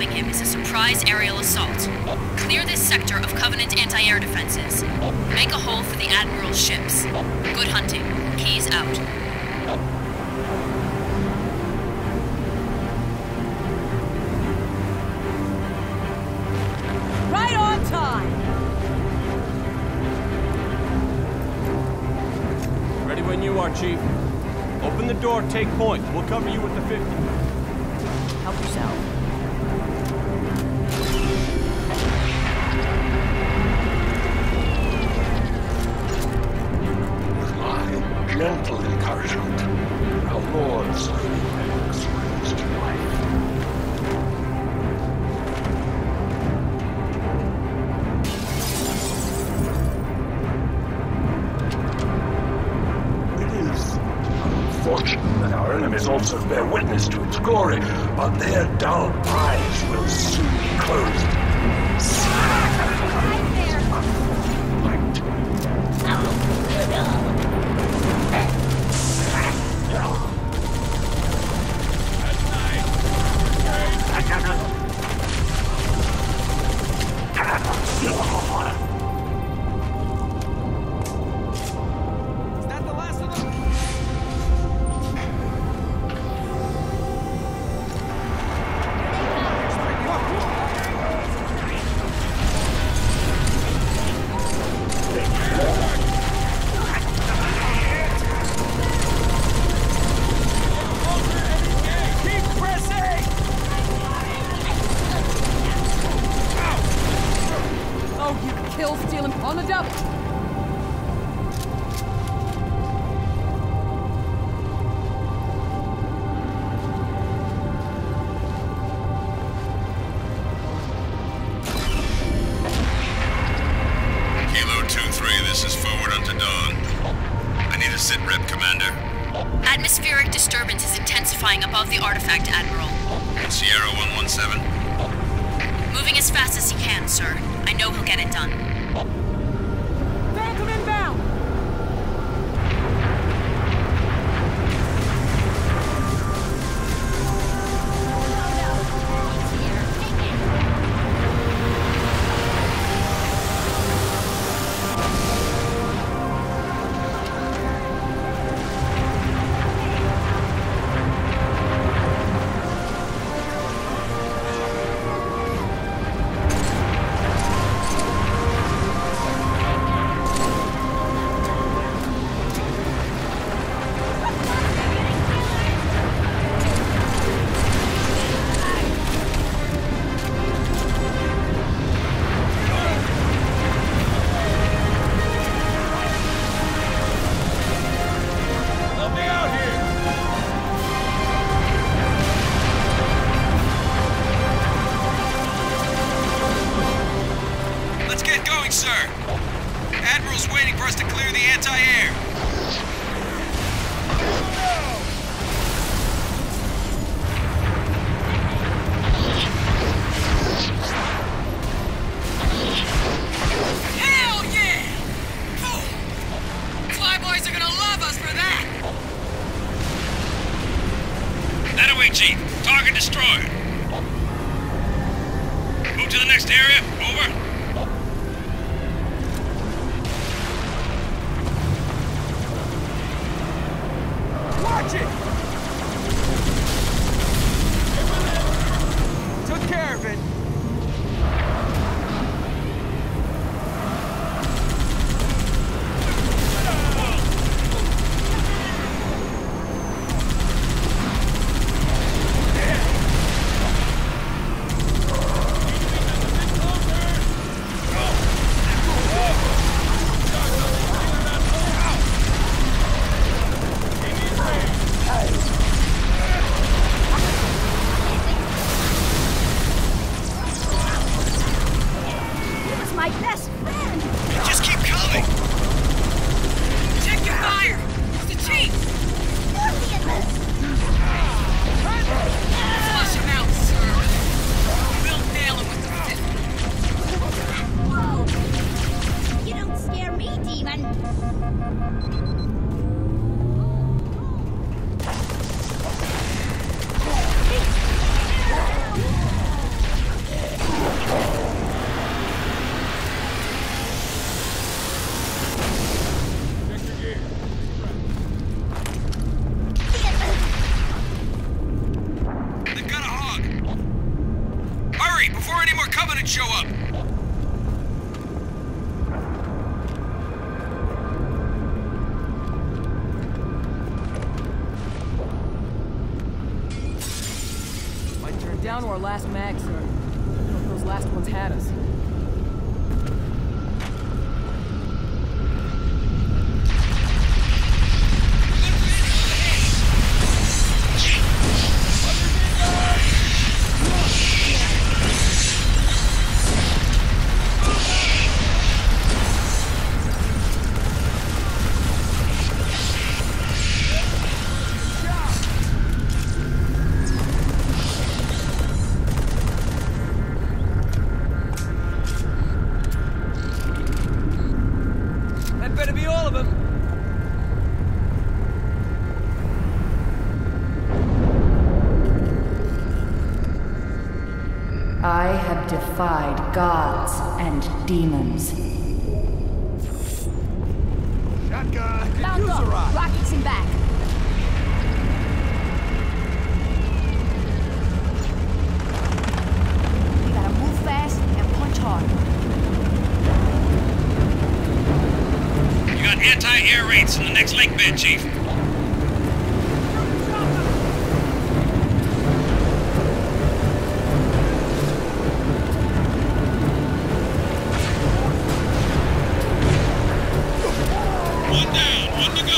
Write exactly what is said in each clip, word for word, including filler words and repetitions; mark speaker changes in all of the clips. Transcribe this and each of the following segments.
Speaker 1: bombing him is a surprise aerial assault. Clear this sector of Covenant anti-air defenses. Make a hole for the Admiral's ships. Good hunting. Keys out.
Speaker 2: Right on time!
Speaker 3: Ready when you are, Chief. Open the door, take point. We'll cover you with the fifty.
Speaker 2: Help yourself.
Speaker 4: With my gentle encouragement, our Lord slowly brings ruins to life. It is unfortunate that our enemies also bear witness to its glory, but their dull eyes will soon be closed.
Speaker 2: Kill stealing on the double.
Speaker 5: Kilo two three, this is forward unto dawn. I need a sit rep, Commander.
Speaker 1: Atmospheric disturbance is intensifying above the artifact, Admiral.
Speaker 5: Sierra one one seven.
Speaker 1: Moving as fast as he can, sir. I know he'll get it done.
Speaker 2: Phantom inbound!
Speaker 5: Sir. Admiral's waiting for us to clear the anti-air.
Speaker 1: Hell yeah! Flyboys are gonna love us for that!
Speaker 5: That away, Chief. Target destroyed. Move to the next area. Over.
Speaker 3: Watch it! Took care of it.
Speaker 5: Hurry, before any more Covenants show up!
Speaker 2: Might turn down to our last mag, sir. I don't know if those last ones had us. Better be all of them.
Speaker 6: I have defied gods and demons.
Speaker 4: Shotgun!
Speaker 2: Mount up!
Speaker 6: Rockets in back. We gotta move fast and punch hard.
Speaker 5: You got anti-air raids in the next lake bed, Chief. One down, one to go.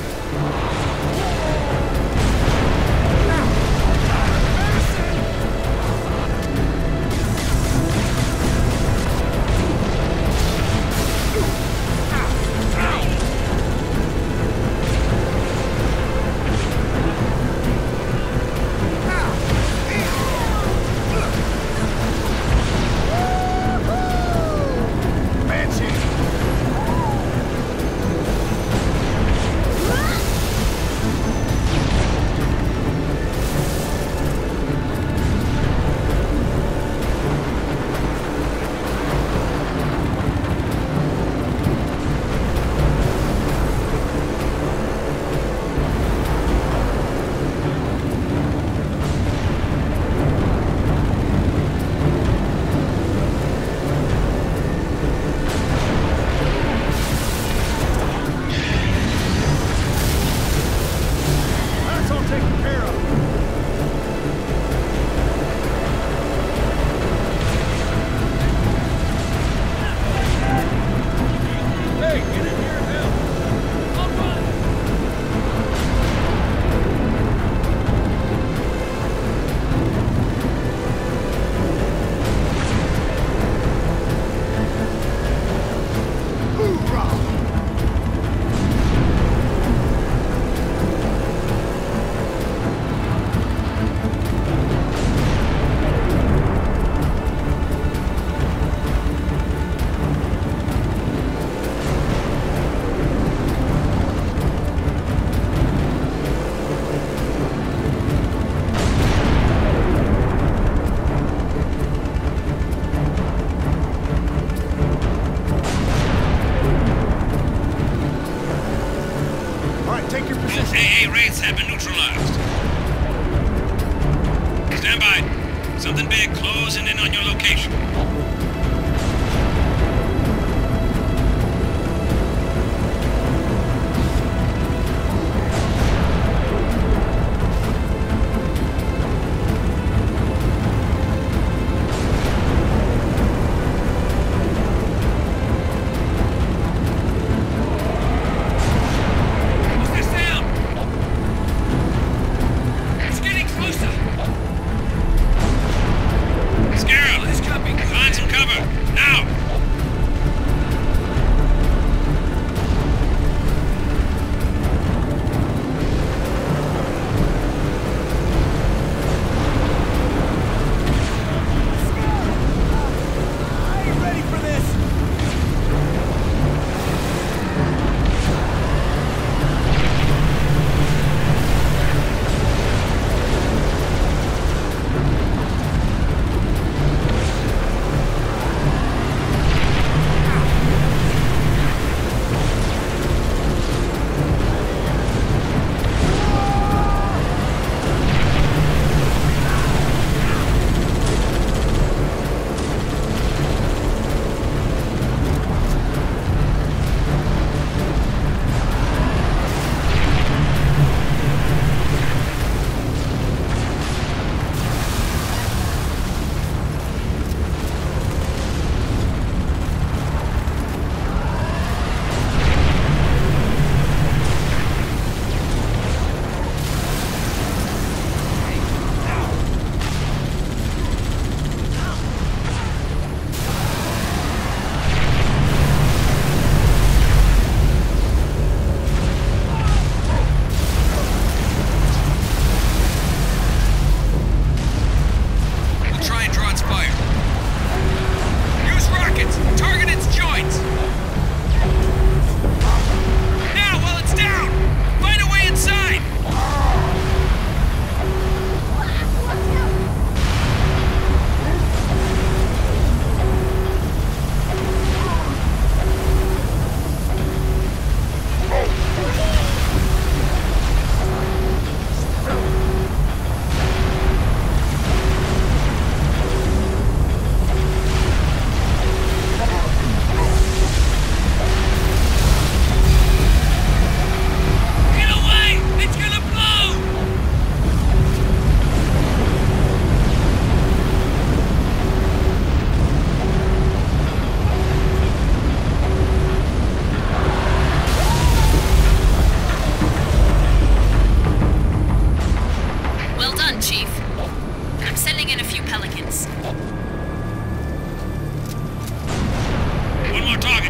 Speaker 5: A A raids have been neutralized. Stand by. Something big closing in on your location. Find some cover.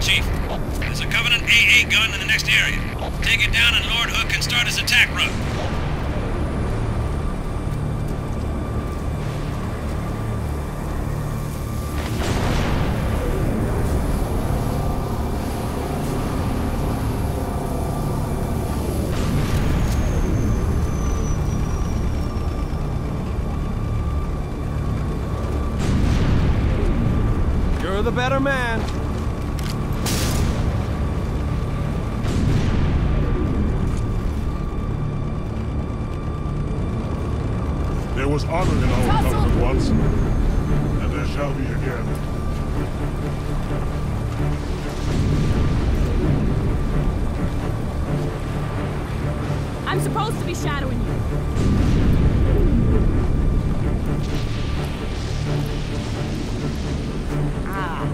Speaker 5: Chief. There's a Covenant A A gun in the next area. Take it down and Lord Hook can start his attack run.
Speaker 3: You're the better man.
Speaker 7: There was honor in our covenant once, and there shall be again.
Speaker 8: I'm supposed to be shadowing you. Ah.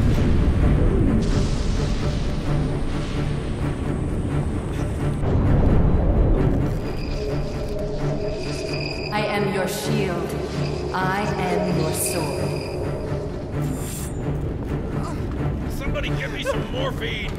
Speaker 6: I am your shield. I am your sword.
Speaker 5: Somebody give me some morphine!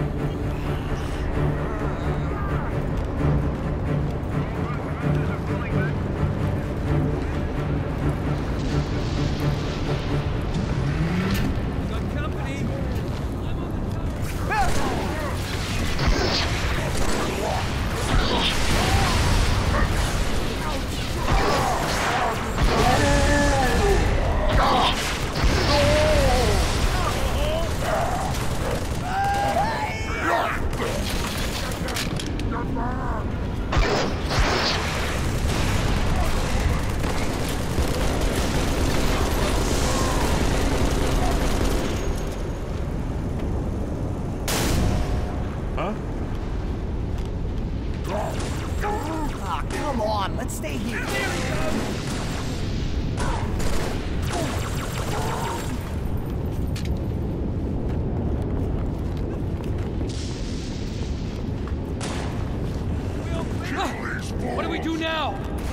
Speaker 2: Come on, let's stay here.
Speaker 3: What do we do now?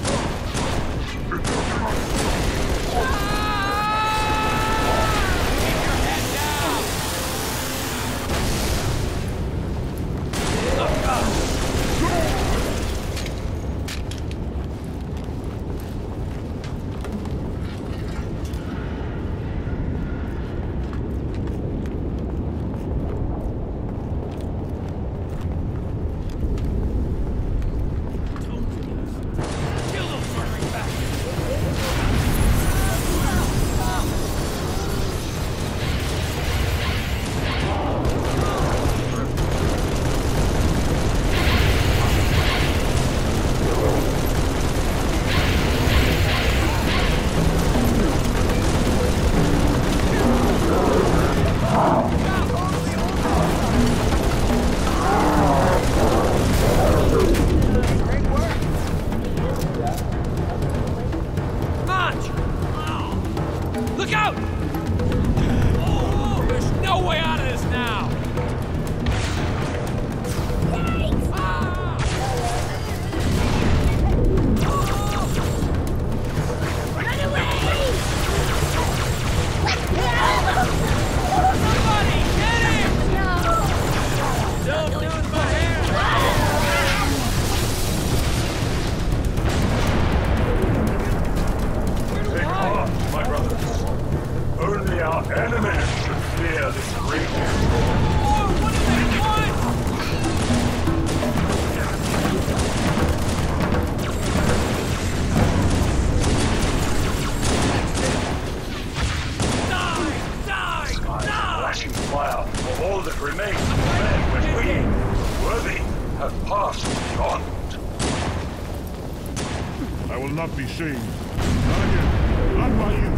Speaker 7: I will not be shamed. Not again. Not by you.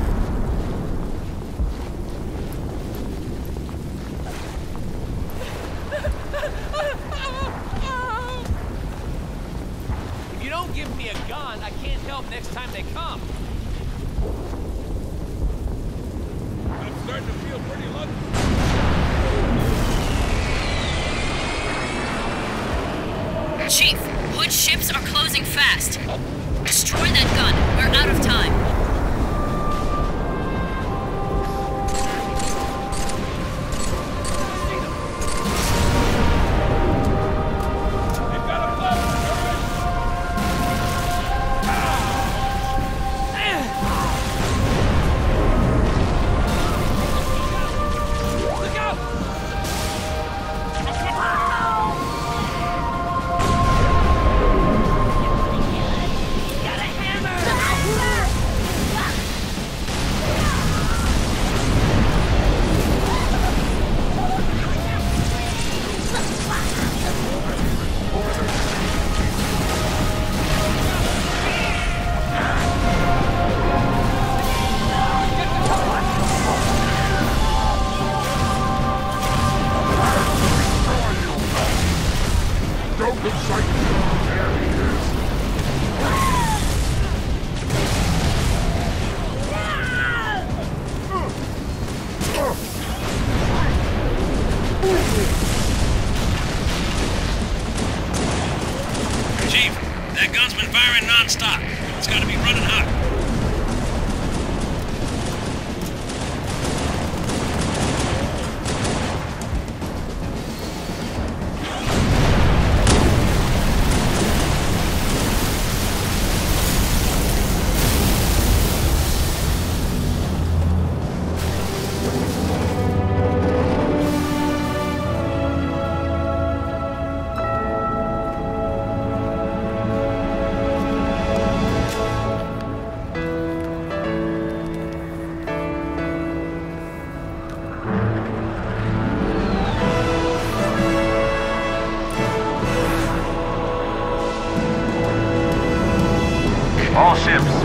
Speaker 3: If you don't give me a gun, I can't help next time they come.
Speaker 5: I'm starting to feel pretty lucky.
Speaker 1: Chief, Hood's ships are closing fast. Destroy that gun. We're out of time.
Speaker 2: See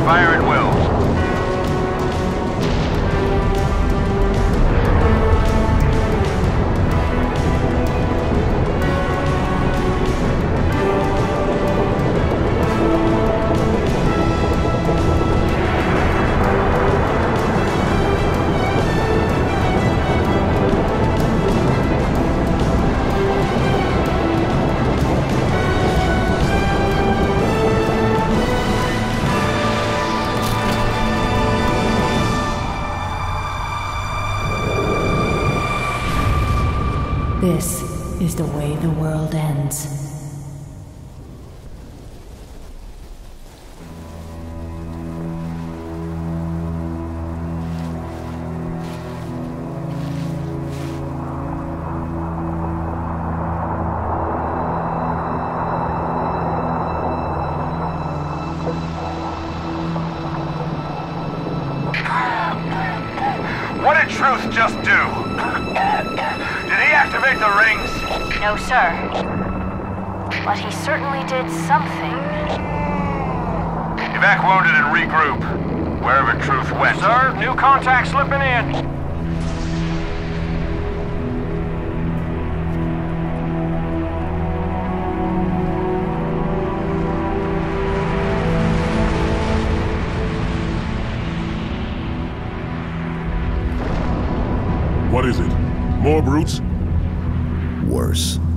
Speaker 9: Fire at will.
Speaker 6: This is the way the world ends.
Speaker 9: What did Truth just do? Did he activate the rings?
Speaker 10: No, sir. But he certainly did something.
Speaker 9: Evac wounded and regroup. Wherever Truth went. Sir, new contact slipping in.
Speaker 7: What is it? More brutes?
Speaker 11: Worse.